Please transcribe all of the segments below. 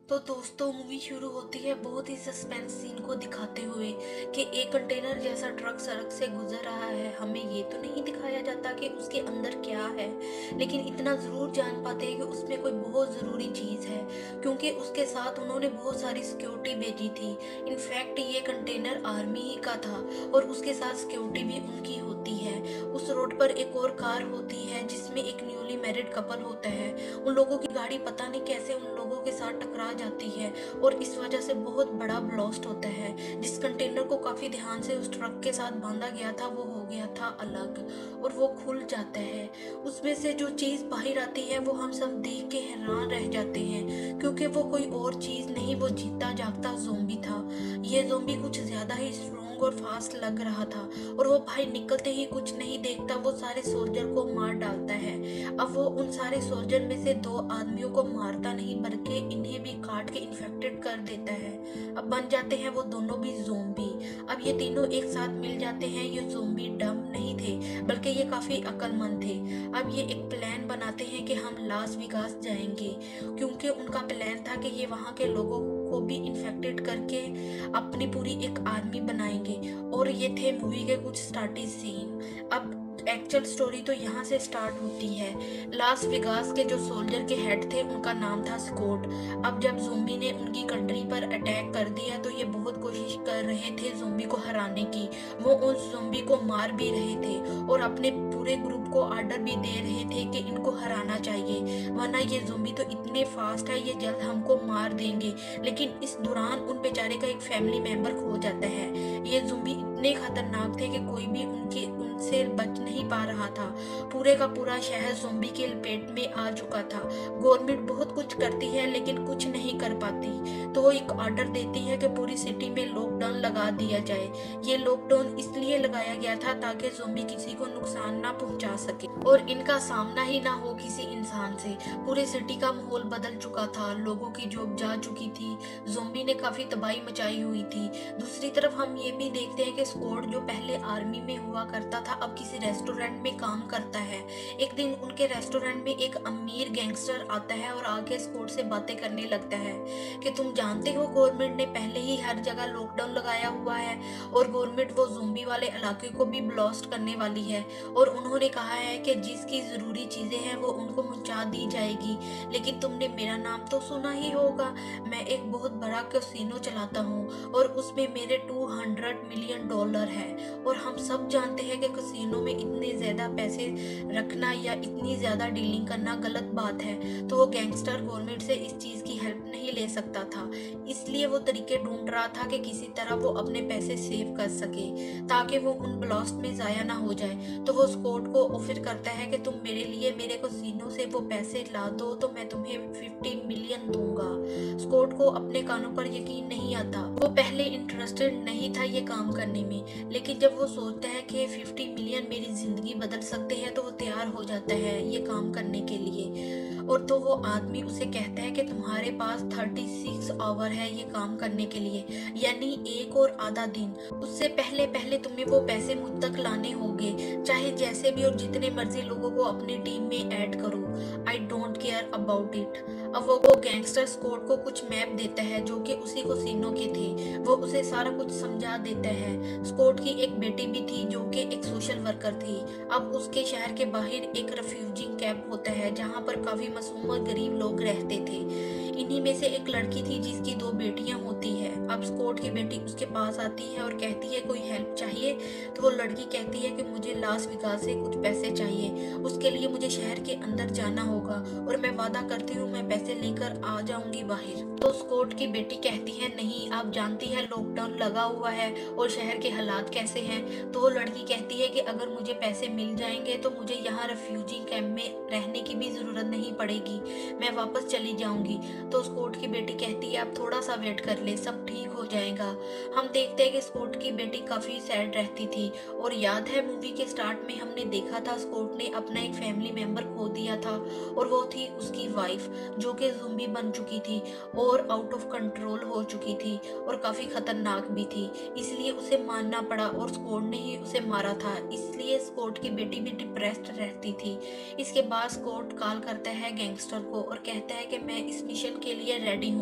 तो दोस्तों मूवी शुरू होती है बहुत ही सस्पेंस सीन को दिखाते हुए कि एक कंटेनर जैसा ट्रक सड़क से गुजर रहा है। हमें ये तो नहीं दिखाया जाता कि उसके अंदर क्या है, लेकिन इतना ज़रूर जान पाते हैं कि उसमें कोई बहुत ज़रूरी चीज़ है, क्योंकि उसके साथ उन्होंने बहुत सारी सिक्योरिटी भेजी थी। इनफैक्ट ये कंटेनर आर्मी ही का था और उसके साथ सिक्योरिटी भी उनकी होती है। उस रोड पर एक और कार होती है जिसमें एक न्यूली मैरिड कपल होता है। उन लोगों की गाड़ी पता नहीं कैसे उन लोगों के साथ टकरा जाती है और इस वजह से बहुत बड़ा ब्लास्ट होता है। जिस कंटेनर को काफी ध्यान से उस ट्रक के साथ बांधा गया था वो हो गया था अलग और वो खुल जाता है। उसमें से जो चीज बाहर आती है वो हम सब देख के हैरान रह जाते हैं, क्योंकि वो कोई और चीज नहीं, वो जीता जागता ज़ोंबी था। ये ज़ोंबी कुछ ज्यादा ही स्ट्रॉन्ग और फास्ट लग रहा था और वो भाई निकलते ही कुछ नहीं देखता, वो सारे सोल्जर को मार डालता है। अब वो उन सारे सोल्जर में से 2 आदमियों को मारता नहीं बल्कि इन्हें भी काट के इन्फेक्टेड कर देता है। अब बन जाते हैं वो दोनों भी ज़ोंबी। अब ये तीनों एक साथ मिल जाते हैं। ये ज़ोंबी डम नहीं थे बल्कि ये काफ़ी अक्लमंद थे। अब ये एक प्लान बनाते हैं कि हम लास वेगास जाएंगे, क्योंकि उनका प्लान था कि ये वहाँ के लोगों को भी इन्फेक्टेड करके अपनी पूरी एक आर्मी बनाएंगे। और ये थे मूवी के कुछ स्टार्टिंग सीन। अब एक्चुअल स्टोरी तो यहाँ से स्टार्ट होती है। लास वेगास के जो सोल्जर के हेड थे उनका नाम था स्कॉट। अब जब ज़ोंबी ने उनकी कंट्री पर अटैक कर दिया तो ये बहुत कोशिश कर रहे थे ज़ोंबी को हराने की। वो उस ज़ोंबी को मार भी रहे थे और अपने पूरे ग्रुप को ऑर्डर भी दे रहे थे कि इनको हराना चाहिए, वरना ये ज़ोंबी तो इतने फास्ट है, ये जल्द हमको मार देंगे। लेकिन इस दौरान उन बेचारे का एक फैमिली मेंबर खो जाता है। ये ज़ोंबी इतने खतरनाक थे कि कोई भी उनसे बच नहीं पा रहा था। पूरे का पूरा शहर ज़ोंबी के लपेट में आ चुका था। गवर्नमेंट बहुत कुछ करती है लेकिन कुछ नहीं कर पाती, तो वो एक ऑर्डर देती है कि पूरी सिटी में लॉकडाउन लगा दिया जाए। ये लॉकडाउन इसलिए लगाया गया था ताकि ज़ोंबी किसी को नुकसान ना पहुंचा सके और इनका सामना ही ना हो किसी इंसान से। पूरे सिटी का माहौल बदल चुका था, लोगों की जॉब जा चुकी थी, ज़ोंबी ने काफी तबाही मचाई हुई थी। दूसरी तरफ हम ये भी देखते हैं कि स्कॉट जो पहले आर्मी में हुआ करता था अब किसी रेस्टोरेंट में काम करता है। एक दिन उनके रेस्टोरेंट में एक अमीर गैंगस्टर आता है और आके स्कॉट से बातें करने लगता है कि तुम जानते हो गवर्नमेंट ने पहले ही हर जगह लॉकडाउन लगाया हुआ है और गवर्नमेंट वो ज़ोंबी वाले इलाके को भी ब्लास्ट करने वाली है और उन्होंने कहा है कि जिसकी ज़रूरी चीज़ें हैं वो उनको पहुंचा दी जाएगी। लेकिन तुमने मेरा नाम तो सुना ही होगा, मैं एक बहुत बड़ा कैसीनो चलाता हूँ और उसमें मेरे $200 मिलियन है और हम सब जानते हैं कि कैसीनो में इतने ज़्यादा पैसे रखना या इतनी ज़्यादा डीलिंग करना गलत बात है। तो वो गैंगस्टर गवर्नमेंट से इस चीज़ की हेल्प नहीं ले सकता था, इसलिए वो तरीके ढूंढ रहा था कि किसी तरह वो अपने पैसे सेव कर सके ताकि वो उन ब्लास्ट में ज़ाया ना हो जाए। तो वो स्कॉट को ऑफर करता है कि तुम मेरे लिए मेरे कैसीनो से वो पैसे ला दो तो मैं तुम्हें 50 मिलियन दूंगा। स्कॉट को अपने कानों पर यकीन नहीं आता। वो पहले इंटरेस्टेड नहीं था ये काम करने में, लेकिन जब वो सोचता है कि 50 मिलियन मेरी जिंदगी बदल सकते हैं तो वो तैयार हो जाता है ये काम करने के लिए। और तो वो आदमी उसे कहता है कि तुम्हारे पास 36 आवर है ये काम करने के लिए, यानी 1 और आधा दिन। उससे पहले पहले तुम्हें वो पैसे मुझ तक लाने होंगे, चाहे जैसे भी और जितने मर्जी लोगों को अपनी टीम में ऐड करो। I don't care about it. अब वो गैंगस्टर स्कॉट को कुछ मैप देता है जो कि उसी कैसीनो के थे। वो उसे सारा कुछ समझा देता है। स्कॉट की एक बेटी भी थी जो कि एक सोशल वर्कर थी। अब उसके शहर के बाहर एक रेफ्यूजी कैंप होता है जहाँ पर काफी मासूम और गरीब लोग रहते थे। इन्हीं में से एक लड़की थी जिसकी 2 बेटियां होती है। अब स्कॉट की बेटी उसके पास आती है और कहती है कोई हेल्प चाहिए, तो वो लड़की कहती है कि मुझे लास वेगास से कुछ पैसे चाहिए, उसके लिए मुझे शहर के अंदर जाना होगा और मैं वादा करती हूँ मैं पैसे लेकर आ जाऊंगी बाहर। तो स्कॉट की बेटी कहती है नहीं, आप जानती है लॉकडाउन लगा हुआ है और शहर के हालात कैसे हैं। तो वो लड़की कहती है कि अगर मुझे पैसे मिल जाएंगे तो मुझे यहाँ रेफ्यूजी कैंप में रहने की भी जरूरत नहीं पड़ेगी, मैं वापस चली जाऊंगी। तो स्कॉट की बेटी कहती है आप थोड़ा सा वेट कर ले, सब ठीक हो जाएगा। हम देखते हैं कि स्कॉट की बेटी काफी सैड रहती थी और याद है मूवी के स्टार्ट में हमने देखा था स्कॉट ने अपना एक फैमिली मेंबर खो दिया था और वो थी उसकी वाइफ जो कि ज़ोंबी बन चुकी थी और आउट ऑफ कंट्रोल हो चुकी थी और काफी खतरनाक भी थी, इसलिए उसे मारना पड़ा और स्कॉट ने ही उसे मारा था। इसलिए स्कॉट की बेटी भी डिप्रेस्ड रहती थी। इसके बाद स्कॉट कॉल करता है गैंगस्टर को और कहता है कि मैं इस मिशन के लिए रेडी हूँ,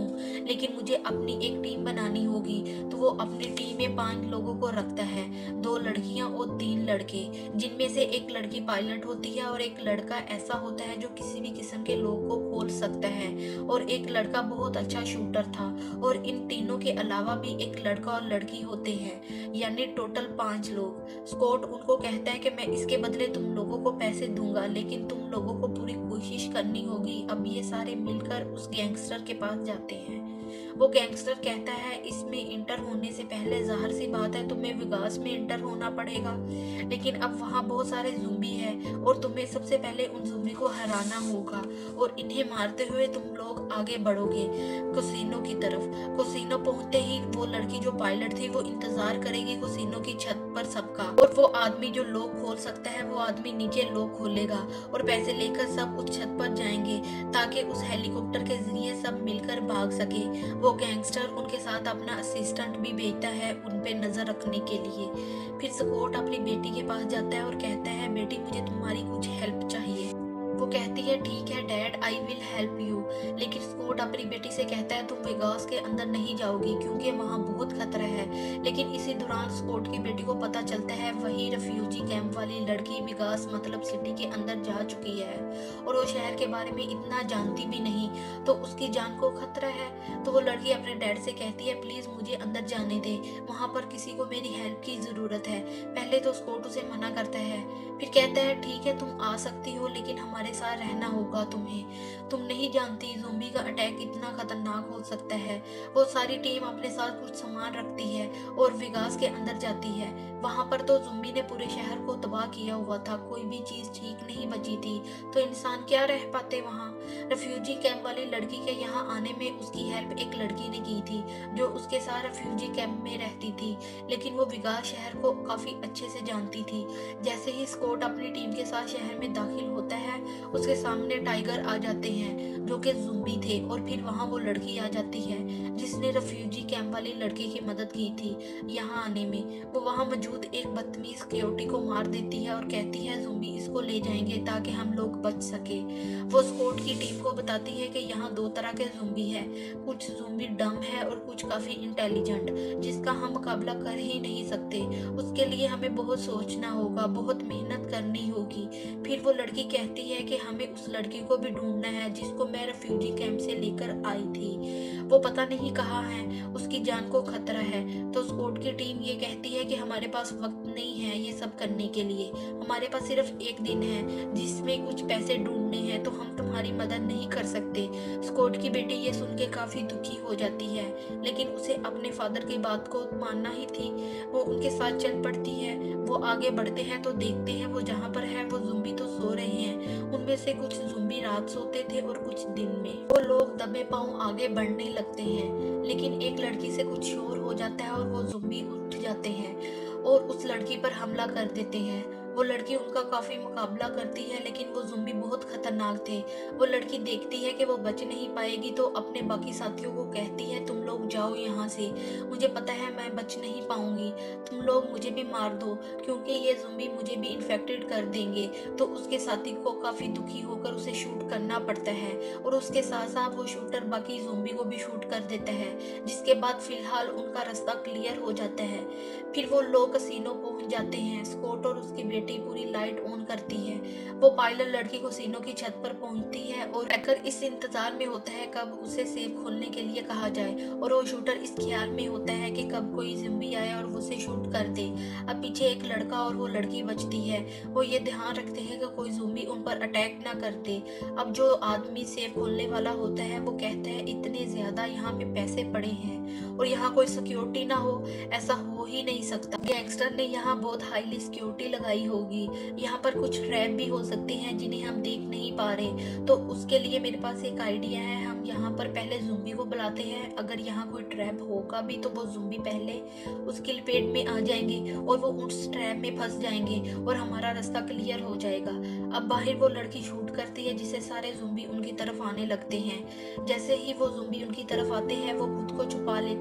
लेकिन मुझे अपनी एक टीम बनानी होगी। तो वो अपनी टीम में 5 लोगों को रखता है, 2 लड़कियां और 3 लड़के, जिनमें से एक लड़की पायलट होती है और एक लड़का ऐसा होता है जो किसी भी किस्म के लोग को खोल सकता है, और एक लड़का बहुत अच्छा शूटर था। और इन तीनों के अलावा भी एक लड़का और लड़की होते हैं, यानी टोटल 5 लोग। स्कॉट उनको कहता है कि मैं इसके बदले तुम लोगों को पैसे दूंगा, लेकिन तुम लोगों को पूरी कोशिश करनी होगी। अब ये सारे मिलकर उस गैंगस्टर के पास जाते हैं। वो गैंगस्टर कहता है इसमें इंटर होने से पहले जाहिर सी बात है तुम्हें वेगास में इंटर होना पड़ेगा, लेकिन अब वहाँ बहुत सारे ज़ुम्बी हैं और तुम्हें सबसे पहले उन ज़ुम्बी को हराना होगा, और इन्हें मारते हुए तुम लोग आगे बढ़ोगे कैसीनो की तरफ। कैसीनो पहुंचते ही वो लड़की जो पायलट थी वो इंतजार करेगी कैसीनो की छत पर सबका, और वो आदमी जो लॉक खोल सकता है वो आदमी नीचे लॉक खोलेगा, और पैसे लेकर सब उस छत पर जाएंगे ताकि उस हेलीकॉप्टर के जरिए सब मिलकर भाग सके। वो गैंगस्टर उनके साथ अपना असिस्टेंट भी भेजता है उन पे नजर रखने के लिए। फिर स्कॉट अपनी बेटी के पास जाता है और कहता है बेटी मुझे तुम्हारी कुछ हेल्प चाहिए। वो कहती है ठीक है dad, I will help you. लेकिन स्कॉट अपनी बेटी से कहता है तुम वेगास के अंदर नहीं जाओगी क्योंकि वहाँ बहुत खतरा है। लेकिन इसी दौरान स्कॉट की बेटी को पता चलता है वही रेफ्यूजी कैंप वाली लड़की वेगास मतलब सिटी के अंदर जा चुकी है, और वो शहर के बारे में इतना जानती भी नहीं, तो उसकी जान को खतरा है। तो वो लड़की अपने डैड से कहती है प्लीज मुझे अंदर जाने दे, वहाँ पर किसी को मेरी हेल्प की जरूरत है। पहले तो स्कॉट उसे मना करता है, फिर कहता है ठीक है तुम आ सकती हो, लेकिन हमारे साथ रहना होगा तुम्हें। तुम नहीं जानती ज़ोंबी का अटैक इतना खतरनाक हो सकता है। वो सारी टीम अपने साथ कुछ सामान रखती है और वेगास के अंदर जाती है। वहाँ पर तो ज़ोंबी ने पूरे शहर को तबाह किया हुआ था, कोई भी चीज़ ठीक नहीं बची थी, तो इंसान क्या रह पाते वहाँ। रेफ्यूजी कैंप वाली लड़की के यहाँ आने में उसकी हेल्प एक लड़की ने की थी जो उसके साथ रेफ्यूजी कैंप में रहती थी, लेकिन वो वेगास शहर को काफ़ी अच्छे से जानती थी। जैसे ही स्कॉट अपनी टीम के साथ शहर में दाखिल होता है उसके सामने टाइगर आ जाते हैं जो कि ज़ुम्बी थे, और फिर वहाँ वो लड़की आ जाती है जिसने रेफ्यूजी कैंप वाली लड़की की मदद की थी यहाँ आने में। वो वहाँ मौजूद एक बदतमीज सिक्योरिटी को मार देती है और कहती है ज़ुम्बी इसको ले जाएंगे ताकि हम लोग बच सके। वो स्कॉट की टीम को बताती है कि यहाँ 2 तरह के ज़ुम्बी है, कुछ ज़ुम्बी डम है और कुछ काफ़ी इंटेलिजेंट, जिसका हम मुकाबला कर ही नहीं सकते। उसके लिए हमें बहुत सोचना होगा, बहुत मेहनत करनी होगी। फिर वो लड़की कहती है कि हमें उस लड़की को भी ढूंढना है जिसको मैं रेफ्यूजी कैंप से लेकर आई थी, वो पता नहीं कहाँ है, उसकी जान को खतरा है। तो स्कॉट की टीम ये कहती है कि हमारे पास वक्त नहीं है ये सब करने के लिए, हमारे पास सिर्फ 1 दिन है जिसमें कुछ पैसे ढूंढने हैं, तो हम तुम्हारी मदद नहीं कर सकते। स्कॉट की बेटी ये सुन के काफी दुखी हो जाती है, लेकिन उसे अपने फादर की बात को मानना ही थी। वो उनके साथ चल पड़ती है। वो आगे बढ़ते हैं तो देखते हैं वो जहाँ पर है वो ज़ुम्बी तो सो रहे हैं। उनमें से कुछ ज़ुम्बी रात सोते थे और कुछ दिन में। वो लोग दबे पांव आगे बढ़ने लगते हैं, लेकिन एक लड़की से कुछ शोर हो जाता है और वो ज़ुम्बी उठ जाते हैं और उस लड़की पर हमला कर देते हैं। वो लड़की उनका काफी मुकाबला करती है, लेकिन वो ज़ुम्बी बहुत खतरनाक थे। वो लड़की देखती है कि वो बच नहीं पाएगी तो अपने बाकी साथियों को कहती है तुम लोग जाओ यहाँ से, मुझे पता है मैं बच नहीं पाऊंगी, तुम लोग मुझे भी मार दो क्योंकि ये ज़ुम्बी मुझे भी इन्फेक्टेड कर देंगे। तो उसके साथी को काफी दुखी होकर उसे शूट करना पड़ता है, और उसके साथ साथ वो शूटर बाकी ज़ुम्बी को भी शूट कर देता है, जिसके बाद फिलहाल उनका रास्ता क्लियर हो जाता है। फिर वो लोग कैसीनो पहुंच जाते हैं। स्कॉट और उसकी बेटी पूरी लाइट ऑन करती है। वो पायलट लड़की कैसीनो की छत पर पहुंचती है और हैकर इस इंतजार में होता है कब उसे सेफ खोलने के लिए कहा जाए, और वो शूटर इस ख्याल में होता है कि कब कोई ज़िम्बी आए और वो उसे शूट कर दे। अब पीछे एक लड़का और वो लड़की बचती है। वो ये ध्यान रखते हैं कि कोई ज़िम्बी उन पर अटैक ना कर दे। अब जो आदमी सेफ खोलने वाला होता है वो कहता है इतने ज्यादा यहाँ पे पैसे पड़े हैं और यहाँ कोई सिक्योरिटी ना हो, ऐसा हो ही नहीं सकता। गैंगस्टर ने यहाँ बहुत हाईली सिक्योरिटी लगाई होगी, यहाँ पर कुछ ट्रैप भी हो सकते हैं जिन्हें हम देख नहीं पा रहे। तो उसके लिए मेरे पास एक आइडिया है, हम यहाँ पर पहले ज़ुम्बी को बुलाते हैं। अगर यहाँ कोई ट्रैप होगा भी तो वो ज़ुम्बी पहले उसकी लपेट में आ जाएंगे और वो उस ट्रैप में फंस जाएंगे और हमारा रास्ता क्लियर हो जाएगा। अब बाहर वो लड़की शूट करती है जिससे सारे ज़ुम्बी उनकी तरफ आने लगते हैं। जैसे ही वो ज़ुम्बी उनकी तरफ आते हैं वो खुद को छुपा लेते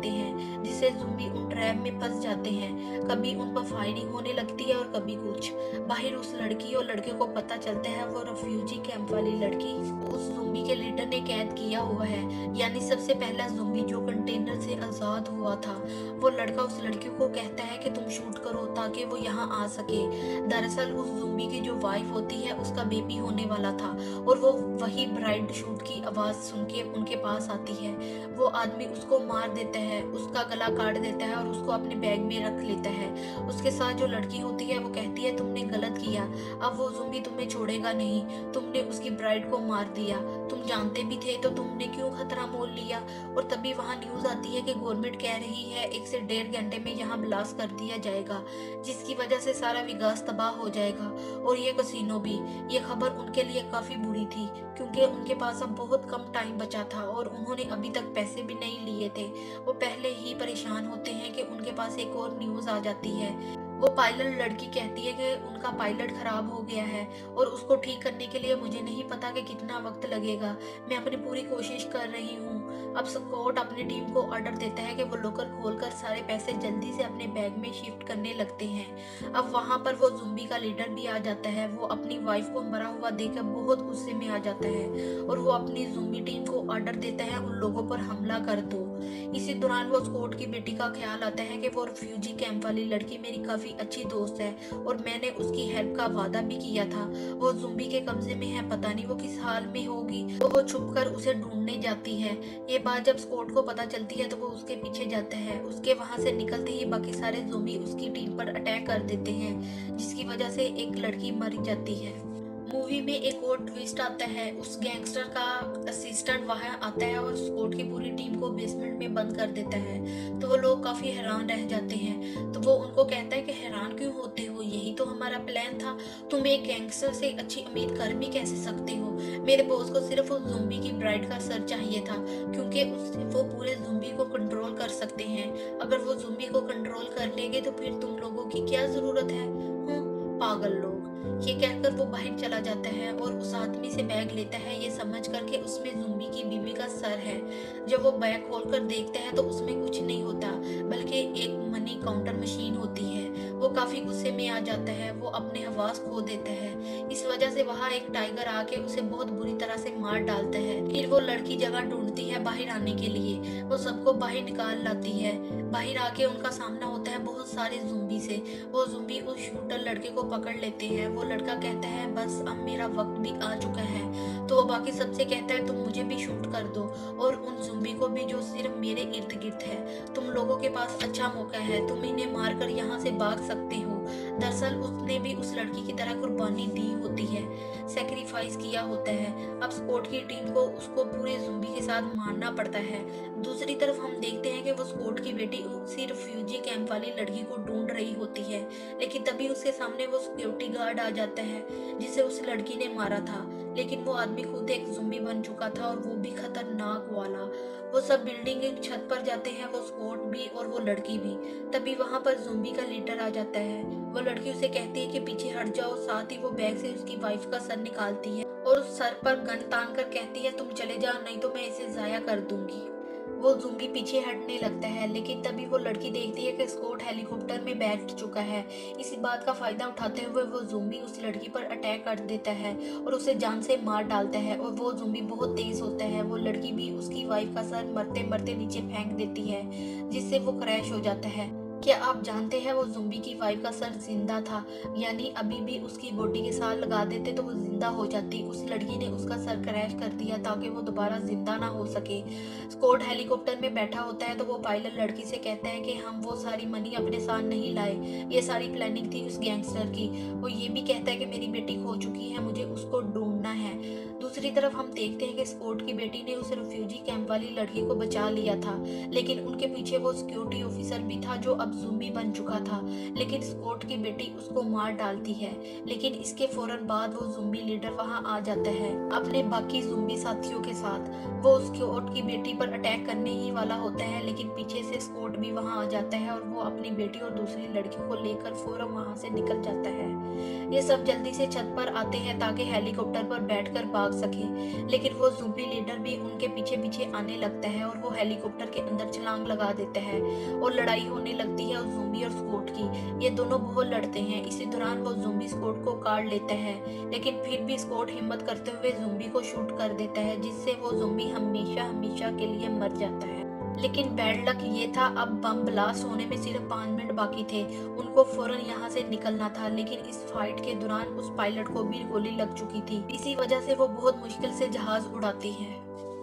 देते हैं, जिससे ज़ुम्बी उन ट्रैप में फंस जाते हैं। कभी उन पर फायरिंग होने लगती है और कभी कुछ। बाहर उस लड़की और लड़के को पता चलता है वो रेफ्यूजी कैंप वाली लड़की उस ज़ुम्बी के लीडर ने कैद किया हुआ है, यानी सबसे पहला ज़ुम्बी जो कंटेनर से आज़ाद हुआ था। वो लड़का उस लड़की को कहता है कि तुम शूट करो ताकि वो यहाँ आ सके। दरअसल उस ज़ुम्बी की जो वाइफ होती है उसका बेबी होने वाला था और वो वही ब्राइड शूट की आवाज़ सुन के उनके पास आती है। वो आदमी उसको मार देता है, उसका गला काट देता है और उसको अपने बैग में रख लेता है। उसके साथ जो लड़की होती है वो कहती है तुमने गलत किया, अब वो ज़ुम्बी तुम्हें छोड़ेगा नहीं, तुमने उसकी ब्राइड को मार दिया, तुम जानते भी थे तो तुमने क्यों खतरा मोल लिया। और तभी वहाँ न्यूज़ आती है कि गवर्नमेंट कह रही है 1 से 1.5 घंटे में यहाँ ब्लास्ट कर दिया जाएगा, जिसकी वजह से सारा विकास तबाह हो जाएगा और ये कसिनो भी। ये खबर उनके लिए काफ़ी बुरी थी क्योंकि उनके पास अब बहुत कम टाइम बचा था और उन्होंने अभी तक पैसे भी नहीं लिए थे। वो पहले ही परेशान होते हैं कि उनके पास एक और न्यूज़ आ जाती है। वो पायलट लड़की कहती है कि उनका पायलट खराब हो गया है और उसको ठीक करने के लिए मुझे नहीं पता कि कितना वक्त लगेगा, मैं अपनी पूरी कोशिश कर रही हूँ। अब स्कॉट अपनी टीम को ऑर्डर देता है कि वो लॉकर खोलकर सारे पैसे जल्दी से अपने बैग में शिफ्ट करने लगते हैं। अब वहाँ पर वो ज़ुम्बी का लीडर भी आ जाता है। वो अपनी वाइफ को मरा हुआ देखकर बहुत गुस्से में आ जाता है और वो अपनी ज़ुम्बी टीम को ऑर्डर देता है उन लोगों पर हमला कर दो। इसी दौरान वो स्कॉट की बेटी का ख्याल आता है कि वो रेफ्यूजी कैंप वाली लड़की मेरी काफ़ी अच्छी दोस्त है और मैंने उसकी हेल्प का वादा भी किया था। वो ज़ुम्बी के कब्जे में है, पता नहीं वो किस हाल में होगी। तो वो छुपकर उसे ढूंढने जाती है। ये बात जब स्कॉट को पता चलती है तो वो उसके पीछे जाता है। उसके वहाँ से निकलते ही बाकी सारे ज़ुम्बी उसकी टीम पर अटैक कर देते हैं, जिसकी वजह से एक लड़की मर जाती है। मूवी में एक और ट्विस्ट आता है। उस गैंगस्टर का असिस्टेंट वहाँ आता है और स्कॉट की पूरी टीम को बेसमेंट में बंद कर देता है। तो वो लोग काफ़ी हैरान रह जाते हैं। तो वो उनको कहता है कि हैरान क्यों होते हो, यही तो हमारा प्लान था, तुम एक गैंगस्टर से अच्छी उम्मीद कर भी कैसे सकते हो। मेरे बॉस को सिर्फ उस ज़ुम्बी की ब्राइड का सर चाहिए था क्योंकि वो पूरे ज़ुम्बी को कंट्रोल कर सकते हैं। अगर वो ज़ुम्बी को कंट्रोल कर लेंगे तो फिर तुम लोगों की क्या ज़रूरत है, पागल लोग। ये कहकर वो बाहर चला जाता है और उस आदमी से बैग लेता है, ये समझ कर के उसमें ज़ुम्बी की बीवी का सर है। जब वो बैग खोलकर देखता है तो उसमें कुछ नहीं होता बल्कि एक मनी काउंटर मशीन होती है। वो काफ़ी गुस्से में आ जाता है, वो अपने हवास खो देता है। इस वजह से वहाँ एक टाइगर आके उसे बहुत बुरी तरह से मार डालता है। फिर वो लड़की जगह ढूंढती है बाहर आने के लिए। वो सबको बाहर निकाल लाती है। बाहर आके उनका सामना होता है बहुत सारे ज़ुम्बी से। वो ज़ुम्बी उस शूटर लड़के को पकड़ लेते हैं। वो लड़का कहता है बस अब मेरा वक्त भी आ चुका है। तो वो बाकी सबसे कहता है तुम मुझे भी शूट कर दो और उन ज़ुम्बी को भी जो सिर्फ मेरे इर्द गिर्द है। तुम लोगों के पास अच्छा मौका है, तुम इन्हें मारकर यहाँ से भाग सकते हो। दरअसल उसने भी उस लड़की की तरह कुर्बानी दी होती है, सेक्रीफाइस किया होता है। अब स्कॉट की टीम को उसको पूरे ज़ुम्बी के साथ मारना पड़ता है। दूसरी तरफ हम देखते हैं कि वो स्कॉट की बेटी उसी रेफ्यूजी कैंप वाली लड़की को ढूंढ रही होती है, लेकिन तभी उसके सामने वो सिक्योरिटी गार्ड आ जाता है जिसे उस लड़की ने मारा था। लेकिन वो आदमी खुद एक ज़ुम्बी बन चुका था और वो भी खतरनाक वाला। वो सब बिल्डिंग की छत पर जाते हैं, वो स्कॉट भी और वो लड़की भी। तभी वहाँ पर ज़ुम्बी का लीडर आ जाता है। वो लड़की उसे कहती है कि पीछे हट जाओ, साथ ही वो बैग से उसकी वाइफ का सर निकालती है और उस सर पर गन तान कर कहती है तुम चले जाओ नहीं तो मैं इसे ज़ाया कर दूंगी। वो ज़ुम्बी पीछे हटने लगता है, लेकिन तभी वो लड़की देखती है कि स्कॉट हेलीकॉप्टर में बैठ चुका है। इसी बात का फायदा उठाते हुए वो ज़ुम्बी उस लड़की पर अटैक कर देता है और उसे जान से मार डालता है। और वो ज़ुम्बी बहुत तेज होता है। वो लड़की भी उसकी वाइफ का सर मरते मरते नीचे फेंक देती है, जिससे वो क्रैश हो जाता है। क्या आप जानते हैं वो ज़ुम्बी की वाइफ का सर जिंदा था, यानी अभी भी उसकी बॉडी के साथ लगा देते तो वो जिंदा हो जाती। उस लड़की ने उसका सर क्रैश कर दिया ताकि वो दोबारा जिंदा ना हो सके। स्कॉट हेलीकॉप्टर में बैठा होता है तो वो पायलट लड़की से कहता है कि हम वो सारी मनी अपने साथ नहीं लाए, ये सारी प्लानिंग थी उस गैंगस्टर की। वो ये भी कहता है कि मेरी बेटी खो चुकी है, मुझे उसको ढूंढना है। दूसरी तरफ हम देखते हैं कि स्कॉट की बेटी ने उस रेफ्यूजी कैंप वाली लड़की को बचा लिया था, लेकिन उनके पीछे वो सिक्योरिटी ऑफिसर भी था जो अब ज़ूंबी बन चुका था, लेकिन स्कॉट की बेटी उसको मार डालती है। लेकिन इसके फौरन बाद वो ज़ूंबी लीडर वहाँ आ जाता है अपने बाकी ज़ूंबी साथियों के साथ। वो स्कॉट की बेटी पर अटैक करने ही वाला होता है, लेकिन पीछे से स्कॉट भी वहाँ आ जाता है और वो अपनी बेटी और दूसरी लड़की को लेकर फौरन वहाँ से निकल जाता है। ये सब जल्दी से छत पर आते हैं ताकि हेलीकॉप्टर पर बैठकर भाग सके, लेकिन वो ज़ूंबी लीडर भी उनके पीछे पीछे आने लगता है और वो हेलीकॉप्टर के अंदर छलांग लगा देता है और लड़ाई होने लगती है उस ज़ूंबी और स्कॉट की। ये दोनों बहुत लड़ते हैं। इसी दौरान वो ज़ूंबी स्कॉट को काट लेता है, लेकिन फिर भी स्कॉट हिम्मत करते हुए ज़ूंबी को शूट कर देता है, जिससे वो ज़ूंबी हमेशा हमेशा के लिए मर जाता है। लेकिन बैड लक ये था, अब बम ब्लास्ट होने में सिर्फ 5 मिनट बाकी थे। उनको फौरन यहाँ से निकलना था, लेकिन इस फाइट के दौरान उस पायलट को भी गोली लग चुकी थी। इसी वजह से वो बहुत मुश्किल से जहाज उड़ाती है।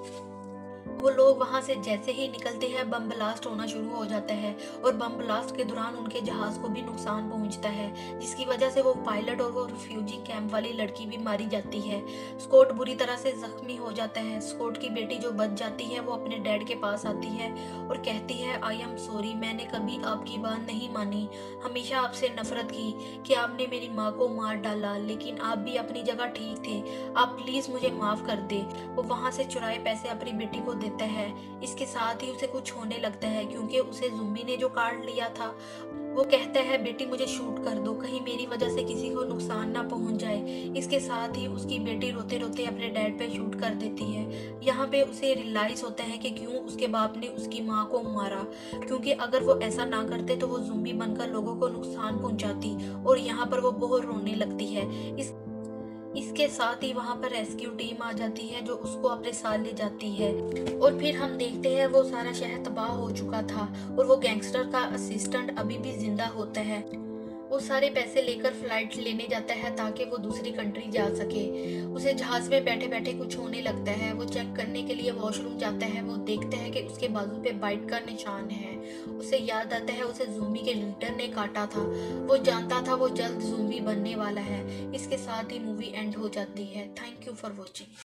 वो लोग वहां से जैसे ही निकलते हैं बम ब्लास्ट होना शुरू हो जाता है और बम ब्लास्ट के दौरान उनके जहाज को भी नुकसान पहुंचता है, जिसकी वजह से वो पायलट और वो रिफ्यूजी कैंप वाली लड़की भी मारी जाती है। स्कॉट बुरी तरह से जख्मी हो जाता है। स्कॉट की बेटी जो बच जाती है वो अपने डैड के पास आती है और कहती है, आई एम सॉरी, मैंने कभी आपकी बात नहीं मानी, हमेशा आपसे नफरत की कि आपने मेरी माँ को मार डाला, लेकिन आप भी अपनी जगह ठीक थे, आप प्लीज मुझे माफ कर दे। वो वहां से चुराए पैसे अपनी बेटी को देता है। इसके साथ ही उसे कुछ होने लगता है क्योंकि उसे ज़ूंबी ने जो काट लिया था। वो कहता है, बेटी मुझे शूट कर दो, कहीं मेरी वजह से किसी को नुकसान ना पहुंच जाए। इसके साथ ही उसकी बेटी रोते रोते अपने डैड पे शूट कर देती है। यहाँ पे उसे रियलाइज होता है कि क्यों उसके बाप ने उसकी माँ को मारा, क्योंकि अगर वो ऐसा ना करते तो वो ज़ूंबी बनकर लोगों को नुकसान पहुंचाती। और यहाँ पर वो बहुत रोने लगती है। इसके साथ ही वहां पर रेस्क्यू टीम आ जाती है जो उसको अपने साथ ले जाती है। और फिर हम देखते हैं वो सारा शहर तबाह हो चुका था और वो गैंगस्टर का असिस्टेंट अभी भी जिंदा होता है। वो सारे पैसे लेकर फ्लाइट लेने जाता है ताकि वो दूसरी कंट्री जा सके। उसे जहाज में बैठे बैठे कुछ होने लगता है। वो चेक करने के लिए वॉशरूम जाता है। वो देखता है कि उसके बाजू पे बाइट का निशान है। उसे याद आता है उसे ज़ूंबी के लीडर ने काटा था। वो जानता था वो जल्द ज़ूंबी बनने वाला है। इसके साथ ही मूवी एंड हो जाती है। Thank you for watching.